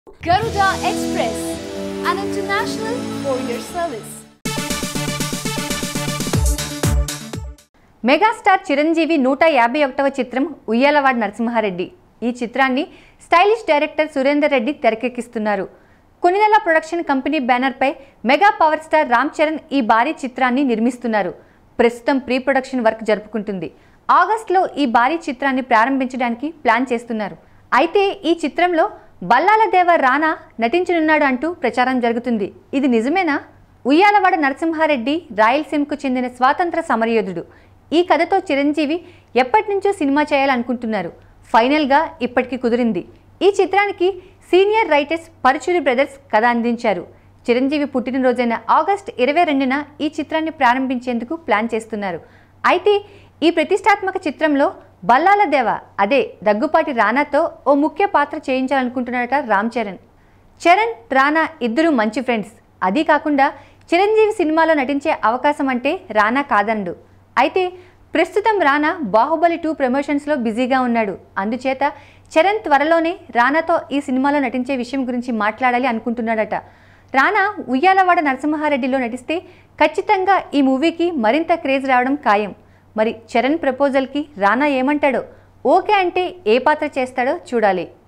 Garuda Express, an international courier service. Megastar Chiranjeevi 151వ చిత్రం ఉయ్యాలవాడ నరసింహారెడ్డి. ఈ చిత్రాన్ని స్టైలిష్ డైరెక్టర్ సురేందర్ రెడ్డి తెరకెక్కిస్తున్నారు. కొన్నినెల ప్రొడక్షన్ కంపెనీ బ్యానర్పై mega power star Ram Charan ఈ భారీ చిత్రాన్ని నిర్మిస్తున్నారు. ప్రస్తుతం ప్రీ ప్రొడక్షన్ వర్క్ జరుపుకుంటుంది. ఆగస్టులో ఈ భారీ చిత్రాన్ని ప్రారంభించడానికి ప్లాన్ చేస్తున్నారు. అయితే ఈ చిత్రంలో బల్లాల దేవ రానా నటించనున్నాడు అంటూ ప్రచారం జరుగుతుంది. ఇది నిజమేనా? ఉయ్యాలవాడ నరసింహారెడ్డి రాయలసీమకు చెందిన స్వాతంత్ర సమరయోధుడు. ఈ కథతో చిరంజీవి ఎప్పటి నుంచో సినిమా చేయాలనుకుంటున్నారు. ఫైనల్గా ఇప్పటికి కుదిరింది. ఈ చిత్రానికి సీనియర్ రైటర్స్ పరుచూరి బ్రదర్స్ కథ అందించారు. చిరంజీవి పుట్టినరోజైన ఆగస్టు 22న ఈ చిత్రాన్ని ప్రారంభించేందుకు ప్లాన్ చేస్తున్నారు. అయితే ఈ ప్రతిష్టాత్మక చిత్రంలో బల్లాల దేవ అదే దగ్గుపాటి రానాతో ఓ ముఖ్య పాత్ర చేయించాలనుకుంటున్నాడట రామ్ చరణ్. చరణ్, రానా ఇద్దరు మంచి ఫ్రెండ్స్. అదీ కాకుండా చిరంజీవి సినిమాలో నటించే అవకాశం అంటే రానా కాదనడు. అయితే ప్రస్తుతం రానా బాహుబలి 2 ప్రమోషన్స్లో బిజీగా ఉన్నాడు. అందుచేత చరణ్ త్వరలోనే రానాతో ఈ సినిమాలో నటించే విషయం గురించి మాట్లాడాలి అనుకుంటున్నాడట. రానా ఉయ్యాలవాడ నరసింహారెడ్డిలో నటిస్తే ఖచ్చితంగా ఈ మూవీకి మరింత క్రేజ్ రావడం ఖాయం. మరి చరణ్ ప్రపోజల్కి రానా ఏమంటాడో? ఓకే అంటే ఏ పాత్ర చేస్తాడో చూడాలి.